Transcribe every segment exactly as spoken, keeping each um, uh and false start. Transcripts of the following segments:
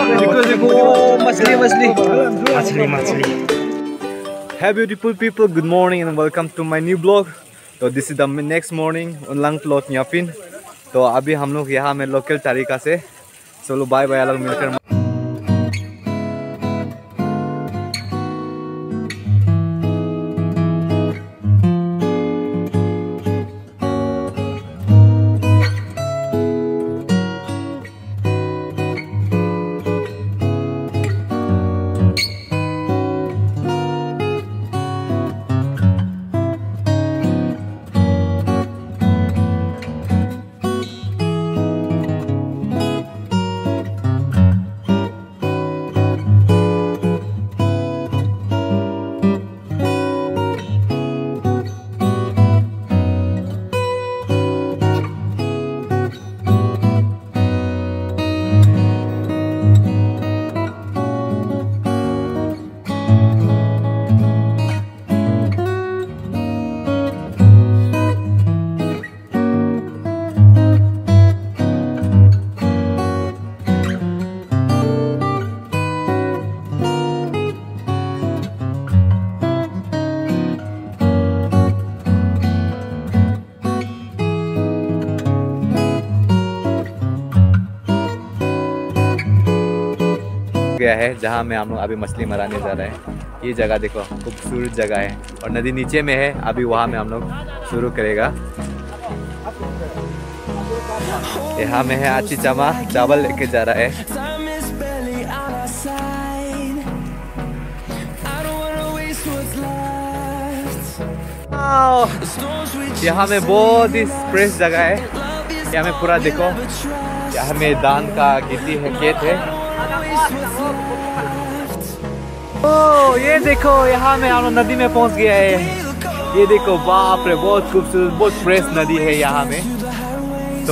देखो देखो मछली मछली मछली मछली। Hey beautiful people, good morning and welcome to my new blog. तो this is the next morning उनलंग प्लॉट न्यापिन। तो अभी हम लोग यहाँ में लोकल तरीका से चलो बाय बाय लोग मिलकर गया है जहाँ में हम लोग अभी मछली मराने जा रहे हैं। ये जगह देखो खूबसूरत जगह है और नदी नीचे में है। अभी वहाँ में हम लोग शुरू करेगा। यहाँ में है आची चमा चावल लेके जा रहा है। यहाँ में बहुत ही फ्रेश जगह है। यहाँ में पूरा देखो, यहाँ में धान का खेती है, खेत है। ओ ये देखो यहाँ में हम लोग नदी में पहुंच गया है। ये देखो बाप रे, बहुत खूबसूरत बहुत फ्रेश नदी है यहाँ में। तो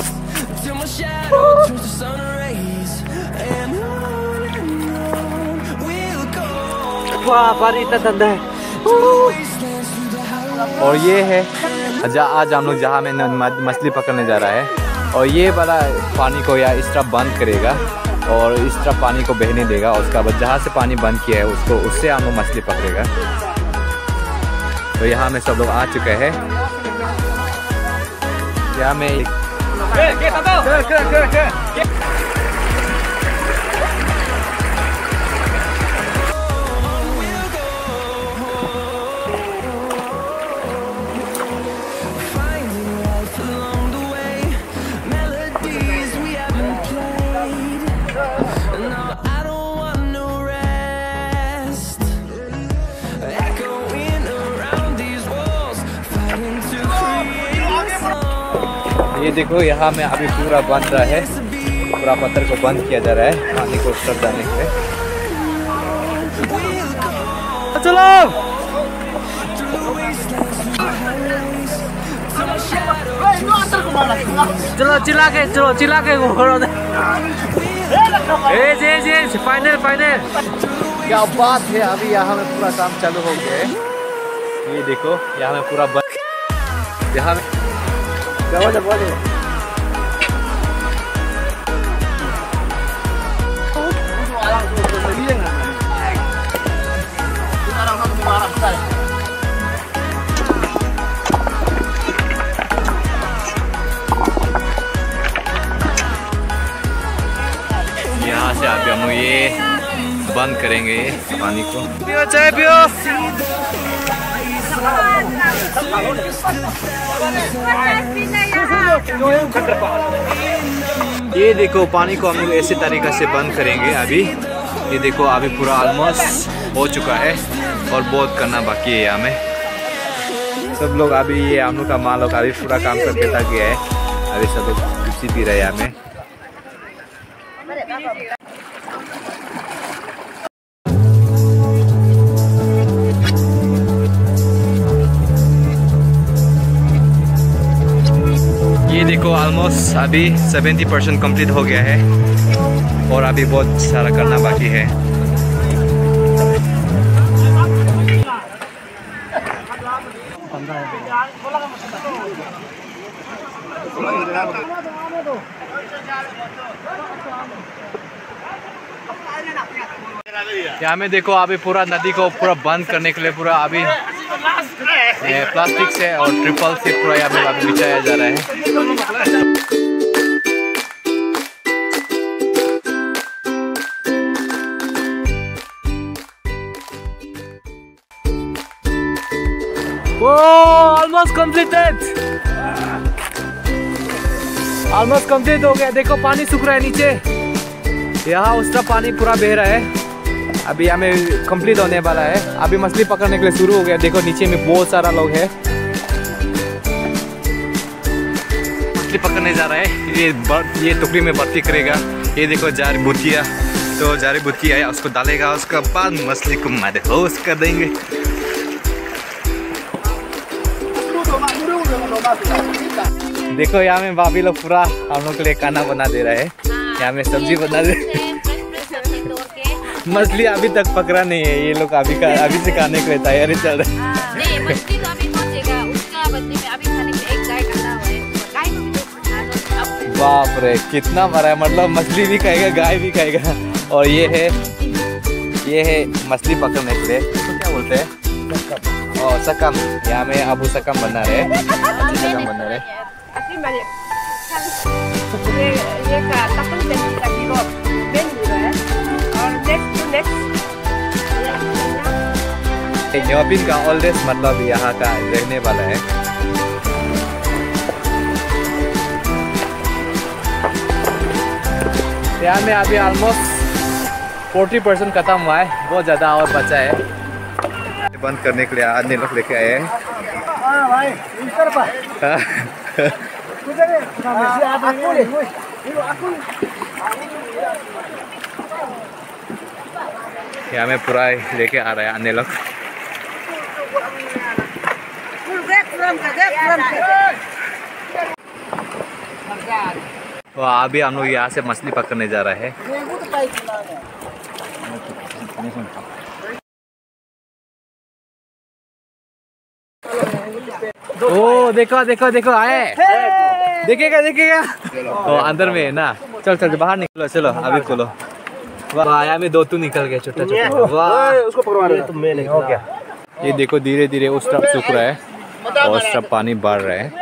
वाह पानी इतना ठंडा है। और ये है आज हम लोग जहाँ में मछली पकड़ने जा रहा है। और ये वाला पानी को या इस तरफ बंद करेगा और इस तरफ पानी को बहने देगा। उसका बाद जहाँ से पानी बंद किया है उसको उससे हम लोग मछली पकड़ेगा। तो यहाँ में सब लोग आ चुके हैं। यहाँ में ये देखो यहाँ में अभी पूरा बंद रहा है। पूरा पत्थर को बंद किया जा रहा है पानी को उस तरफ जाने के लिए। चलो चलो चिल्ला के चलो चिल्ला के फाइनल फाइनल। क्या बात है, अभी यहाँ में पूरा काम चालू हो गया है। ये देखो यहाँ में पूरा बंद। यहाँ में बोले बोले यहाँ से अभी हम ये बंद करेंगे पानी को। पियो चाय पियो। ये देखो पानी को हम लोग ऐसे तरीक़े से बंद करेंगे अभी। ये देखो अभी पूरा ऑलमोस्ट हो चुका है और बहुत करना बाकी है। यहाँ में सब लोग अभी ये हम लोग का माल लोग अभी पूरा काम करके थक गया है। अभी सब लोग कुर्सी पी रहे हैं यहाँ में। ये देखो ऑलमोस्ट अभी सत्तर परसेंट कंप्लीट हो गया है और अभी बहुत सारा करना बाकी है। यहाँ में देखो अभी पूरा नदी को पूरा बंद करने के लिए पूरा अभी प्लास्टिक से और ट्रिपल से पूरा यहाँ में अभी बिछाया जा रहा है। ऑलमोस्ट कंप्लीटेड, ऑलमोस्ट कंप्लीट हो गया। देखो पानी सूख रहा है नीचे, यहाँ उसका पानी पूरा बह रहा है। अभी हमें कंप्लीट होने वाला है। अभी मछली पकड़ने के लिए शुरू हो गया। देखो नीचे में बहुत सारा लोग है, मछली पकड़ने जा रहा है। ये ये टुकड़ी में भर्ती करेगा। ये देखो जारी बुतिया, तो जारी बुतिया है उसको डालेगा, उसके बाद मछली को मारे होश कर देंगे। देखो यहाँ में भाभी लोग पूरा हम लोग के लिए खाना बना दे रहा है। यहाँ में सब्जी बना दे। मछली अभी तक पकड़ा नहीं है, ये लोग अभी का अभी से खाने के लिए तैयारी चल रही है। नहीं, मछली तो अभी पहुंचेगा, उसका बदले में अभी खाने के एक गाय करना है। बाप रे कितना बड़ा है, मतलब मछली भी खाएगा गाय भी खाएगा। और ये है ये है मछली पकड़ने के लिए तो क्या बोलते हैं, और सकम। यहाँ में अबू सकम बना रहे, सकम बना रहे। न्योबिन का ओल्डेस्ट मतलब यहाँ का रहने वाला है। यहाँ में अभी ऑलमोस्ट चालीस परसेंट खत्म हुआ है, बहुत ज़्यादा और बचा है। बंद करने के लिए आदमी लोग लेके आए हैं। यहाँ में पूरा लेके आ रहा है अन्य लोग। तो अभी हम लोग यहाँ से मछली पकड़ने जा रहे हैं। ओ देखो देखो देखो आए, देखेगा देखेगा। तो अंदर में है ना, चल चल बाहर निकलो, चलो अभी खोलो। वाह यहाँ में दो तो निकल गया छोटा छोटा। वाह उसको पकड़वा रहा तो मैं हो गया। ये देखो धीरे धीरे उस तरफ सूख रहा है और उस तरफ पानी बढ़ रहा है।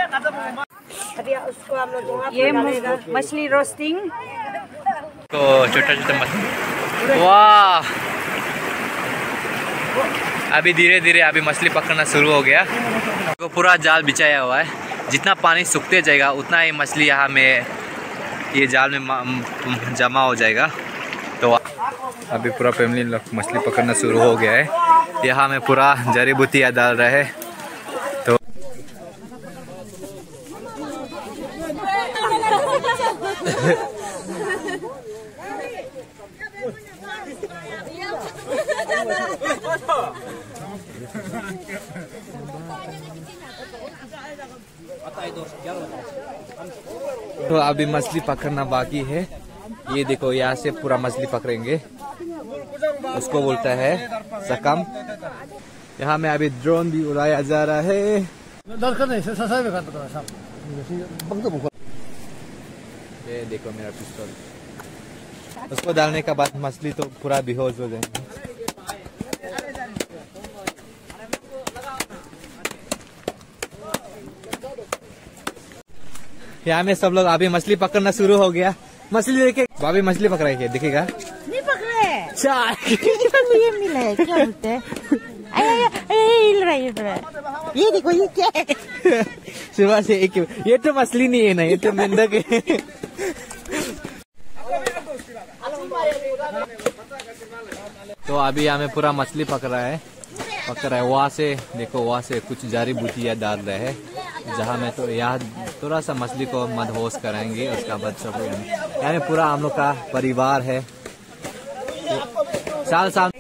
ये मछली रोस्टिंग, तो छोटा छोटा मछली। वाह अभी धीरे धीरे अभी मछली पकड़ना शुरू हो गया। तो पूरा जाल बिछाया हुआ है, जितना पानी सूखते जाएगा उतना ही मछली यहाँ में ये जाल में जमा हो जाएगा। तो अभी पूरा फैमिली लोग मछली पकड़ना शुरू हो गया है। यहाँ में पूरा जड़ी बूटियाँ डाल रहे हैं। तो तो अभी मछली पकड़ना बाकी है। ये देखो यहाँ से पूरा मछली पकड़ेंगे, उसको बोलता है सकम। यहाँ में अभी ड्रोन भी उड़ाया जा रहा है। ये देखो मेरा पिस्तौल, उसको डालने के बाद मछली तो पूरा बेहोश हो जाएंगे। यहाँ में सब लोग अभी मछली पकड़ना शुरू हो गया। मछली देखे भाभी मछली पकड़ेंगे, दिखेगा नहीं पकड़े। चार ये मिला है, क्या बोलते हैं? हिल रहा है, हिल रहा है। ये देखो ये क्या है? सुबह से एक, ये तो मछली नहीं है ना, ये तो मेंढक है। तो अभी हमें पूरा मछली पकड़ा है, पकड़ा है। वहाँ से देखो, वहाँ से कुछ जारी बूटियाँ डाल रहे हैं, जहाँ में तो यहाँ थोड़ा सा मछली को मदहोश कराएंगे। उसका बाद सब यहाँ में पूरा हम लोग का परिवार है। साल साल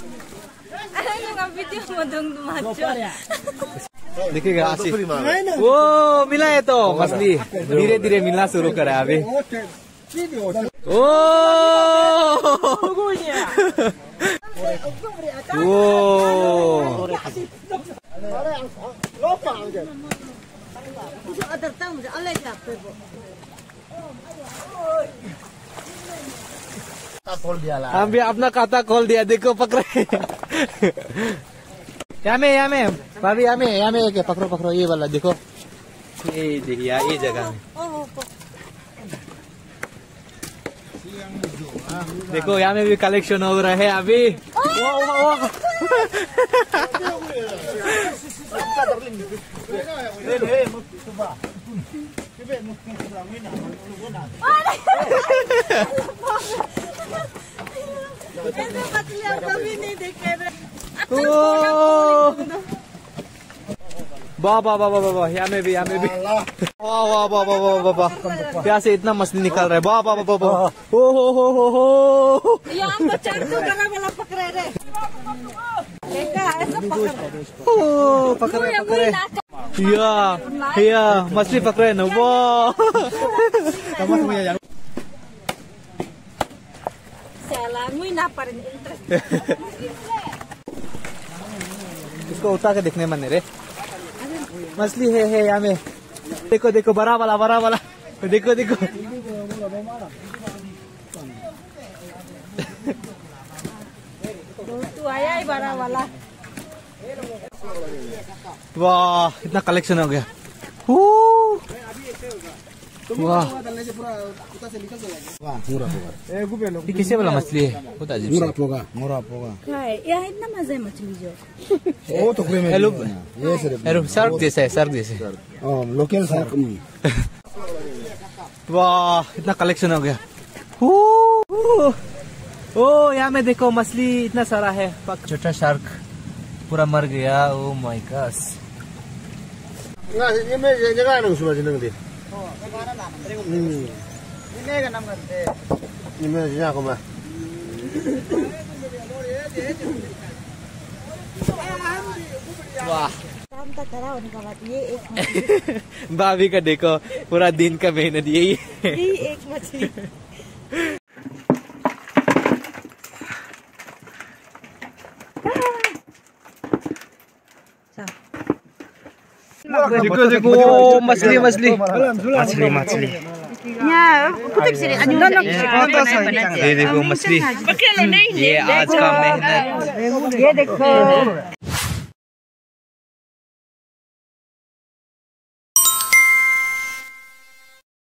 देखिएगा आशीष, वो मिला है तो मछली धीरे धीरे मिलना शुरू करा है अभी। ओ हम भी अपना खाता खोल दिया, देखो पकड़े। यहाँ में यहाँ में भाभी, यहाँ में यहाँ में एक पकड़ो पकड़ो, ये वाला देखो, ये देखिए ये जगह में देखो, यहाँ में भी कलेक्शन हो रहा है अभी। वाह वाह वाह वाह वाह, यहाँ में भी यहाँ में भी वाह वाह वाह वाह वाह वाह वाह, यहाँ से इतना मछली निकल रहा है। वाह वाह वाह वाह, ओ हो हो हो हो, ओ पकड़े पकड़े, या या मछली पकड़े ना, वाह। इसको उतार के देखने मन रे, मछली है है यहाँ में, देखो देखो बड़ा वाला बड़ा वाला, देखो देखो तू आया ही बड़ा वाला। वाह इतना कलेक्शन हो गया, वाह ये किसे वाला मछली है, बहुत अजीब सा। पोगा मोरा पोगा यहाँ इतना मजा है मछली जो, ओ तो में हेलो ये सिर्फ हेलो, सर्क जैसा है, सर्क जैसे। लोकल सर्क में। वाह इतना कलेक्शन हो गया, ओ यहाँ में देखो मछली इतना सारा है, छोटा शार्क पूरा मर गया, ओ माय गॉड। ये में जगह है ना उसमें जिन्हें दे इमेज यहाँ को मैं वाह काम का तरह होने का बात, ये एक भाभी का देखो पूरा दिन का मेहनत यही है, यही एक मछली। देखो देखो मछली मछली मछली मछली ये देखो मछली, ये आज का मेहनत, ये देखो